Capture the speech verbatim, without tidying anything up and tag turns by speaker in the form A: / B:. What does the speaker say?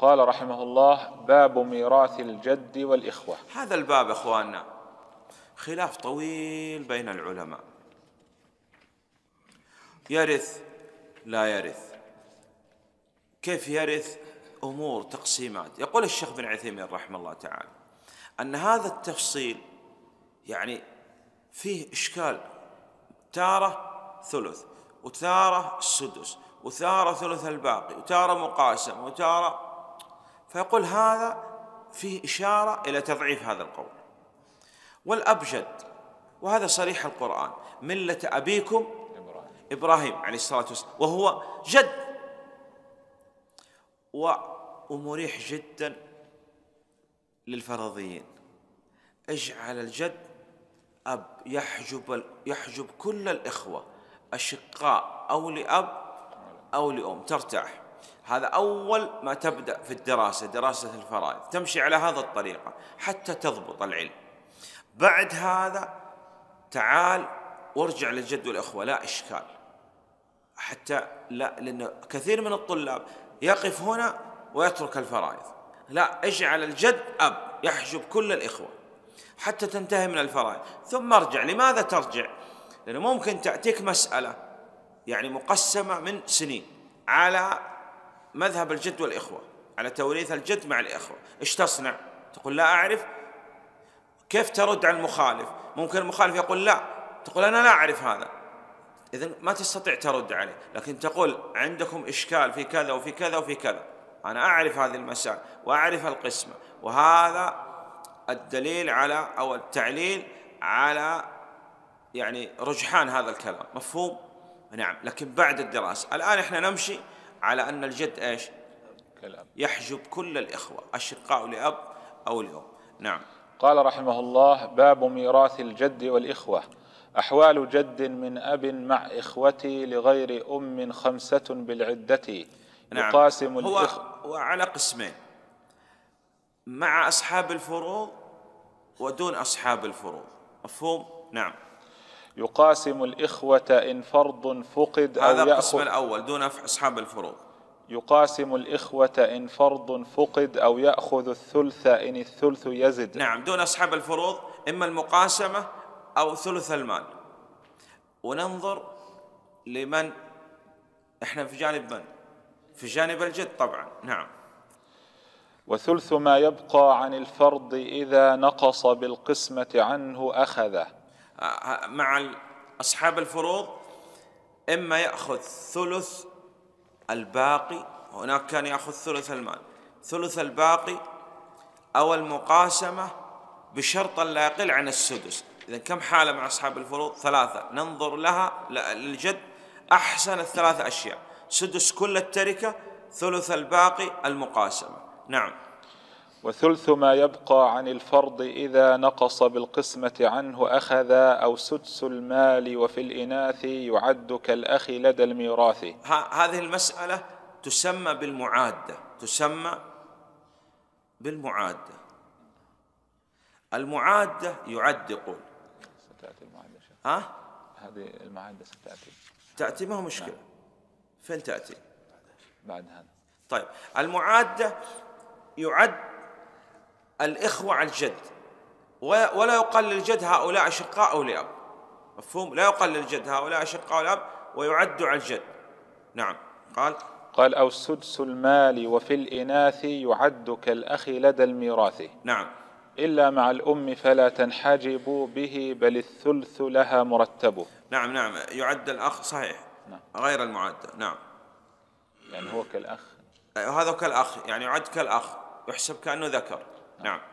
A: قال رحمه الله: باب ميراث الجد والإخوة.
B: هذا الباب إخواننا خلاف طويل بين العلماء، يرث لا يرث، كيف يرث، أمور تقسيمات. يقول الشيخ بن عثيمين رحمه الله تعالى أن هذا التفصيل يعني فيه إشكال، تارة ثلث وتارة السدس وتارة ثلث الباقي وتارة مقاسم وتارة، فيقول هذا فيه إشارة إلى تضعيف هذا القول. والأبجد، وهذا صريح القرآن، ملة أبيكم إبراهيم عليه الصلاة والسلام، وهو جد، ومريح جدا للفرضيين. اجعل الجد أب يحجب, يحجب كل الإخوة أشقاء أو لأب أو لأم، ترتاح. هذا أول ما تبدأ في الدراسة، دراسة الفرائض، تمشي على هذا الطريقة حتى تضبط العلم. بعد هذا تعال وارجع للجد والإخوة، لا إشكال، حتى لا، لأن كثير من الطلاب يقف هنا ويترك الفرائض. لا، اجعل الجد أب يحجب كل الإخوة حتى تنتهي من الفرائض، ثم ارجع. لماذا ترجع؟ لأنه ممكن تأتيك مسألة يعني مقسمة من سنين على مذهب الجد والإخوة، على توريث الجد مع الإخوة، إيش تصنع؟ تقول لا أعرف. كيف ترد على المخالف؟ ممكن المخالف يقول لا، تقول أنا لا أعرف هذا، إذن ما تستطيع ترد عليه. لكن تقول عندكم إشكال في كذا وفي كذا وفي كذا، أنا أعرف هذه المسائل وأعرف القسمة، وهذا الدليل على أو التعليل على يعني رجحان هذا الكلام. مفهوم؟ نعم. لكن بعد الدراسة الآن إحنا نمشي على أن الجد إيش؟ يحجب كل الإخوة أشقاء لأب أو لأم. نعم.
A: قال رحمه الله: باب ميراث الجد والإخوة. أحوال جد من أب مع إخوتي لغير أم خمسة بالعدة.
B: نعم.
A: يقاسم
B: هو,
A: الإخ...
B: هو على قسمين: مع أصحاب الفروض ودون أصحاب الفروض. مفهوم؟ نعم.
A: يقاسم الإخوة إن فرض فقد أو
B: هذا
A: يأخذ.
B: القسم الأول دون أصحاب الفروض.
A: يقاسم الإخوة إن فرض فقد أو يأخذ الثلث إن الثلث يزد.
B: نعم. دون أصحاب الفروض إما المقاسمة أو ثلث المال. وننظر لمن إحنا في جانب من؟ في جانب الجد طبعا. نعم.
A: وثلث ما يبقى عن الفرض إذا نقص بالقسمة عنه أخذه.
B: مع أصحاب الفروض إما يأخذ ثلث الباقي، هناك كان يأخذ ثلث المال، ثلث الباقي، أو المقاسمة بشرط لا يقل عن السدس. إذن كم حالة مع أصحاب الفروض؟ ثلاثة، ننظر لها للجد أحسن الثلاث أشياء: سدس كل التركة، ثلث الباقي، المقاسمة. نعم.
A: وثلث ما يبقى عن الفرض إذا نقص بالقسمة عنه أخذ، أو سدس المال وفي الإناث يعد كالأخ لدى الميراث.
B: هذه المسألة تسمى بالمعادة، تسمى بالمعادة. المعادة يعد، يقول
A: ستأتي المعادة.
B: ها؟
A: هذه المعادة ستأتي.
B: تأتي، ما هو مشكلة. نعم. فين تأتي؟
A: بعد هذا.
B: طيب، المعادة يعد الإخوة على الجد، ولا يقل للجد هؤلاء أشقاء أو لأب. مفهوم؟ لا يقل للجد هؤلاء أشقاء أو لأب، ويعد على الجد. نعم. قال
A: قال أو سدس المال وفي الإناث يعد كالأخ لدى الميراث.
B: نعم.
A: إلا مع الأم فلا تنحجب به، بل الثلث لها مرتب.
B: نعم. نعم. يعد الأخ، صحيح.
A: نعم.
B: غير المعدة. نعم.
A: يعني هو كالأخ،
B: هذا كالأخ، يعني يعد كالأخ، يحسب كأنه ذكر. نعم.